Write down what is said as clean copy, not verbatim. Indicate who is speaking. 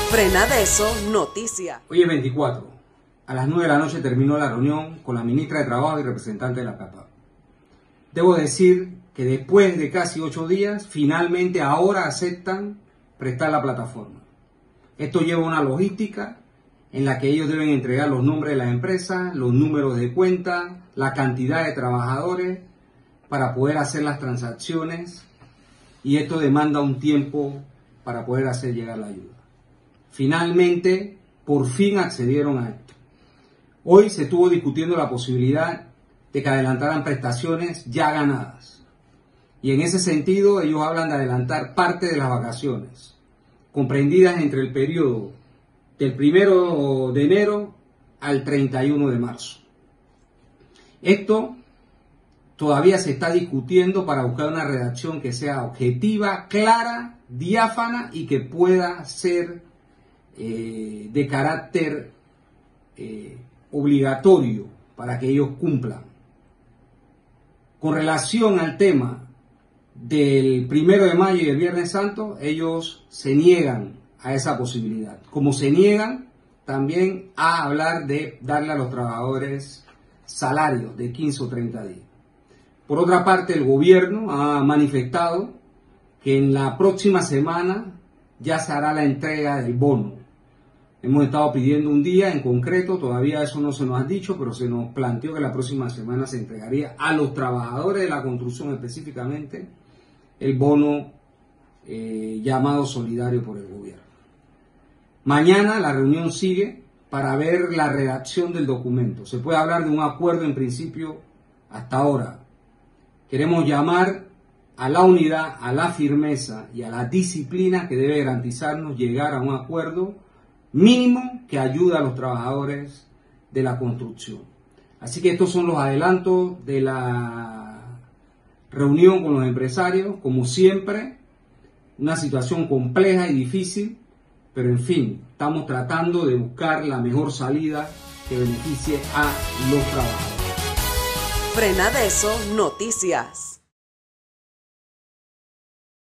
Speaker 1: Frenadeso Noticias.
Speaker 2: Hoy es 24. A las 9 de la noche terminó la reunión con la ministra de Trabajo y representante de la CAPAC. Debo decir que después de casi 8 días, finalmente ahora aceptan prestar la plataforma. Esto lleva una logística en la que ellos deben entregar los nombres de las empresas, los números de cuenta, la cantidad de trabajadores para poder hacer las transacciones, y esto demanda un tiempo para poder hacer llegar la ayuda. Finalmente, por fin accedieron a esto. Hoy se estuvo discutiendo la posibilidad de que adelantaran prestaciones ya ganadas. Y en ese sentido, ellos hablan de adelantar parte de las vacaciones, comprendidas entre el periodo del 1 de enero al 31 de marzo. Esto todavía se está discutiendo para buscar una redacción que sea objetiva, clara, diáfana y que pueda ser de carácter obligatorio para que ellos cumplan. Con relación al tema del 1 de mayo y el Viernes Santo, ellos se niegan a esa posibilidad, como se niegan también a hablar de darle a los trabajadores salarios de 15 o 30 días. Por otra parte, el gobierno ha manifestado que en la próxima semana ya se hará la entrega del bono. Hemos estado pidiendo un día en concreto, todavía eso no se nos ha dicho, pero se nos planteó que la próxima semana se entregaría a los trabajadores de la construcción específicamente el bono llamado solidario por el gobierno. Mañana la reunión sigue para ver la redacción del documento. Se puede hablar de un acuerdo en principio hasta ahora. Queremos llamar a la unidad, a la firmeza y a la disciplina que debe garantizarnos llegar a un acuerdo mínimo que ayude a los trabajadores de la construcción. Así que estos son los adelantos de la reunión con los empresarios. Como siempre, una situación compleja y difícil, pero en fin, estamos tratando de buscar la mejor salida que beneficie a los trabajadores.
Speaker 1: Frenadeso Noticias.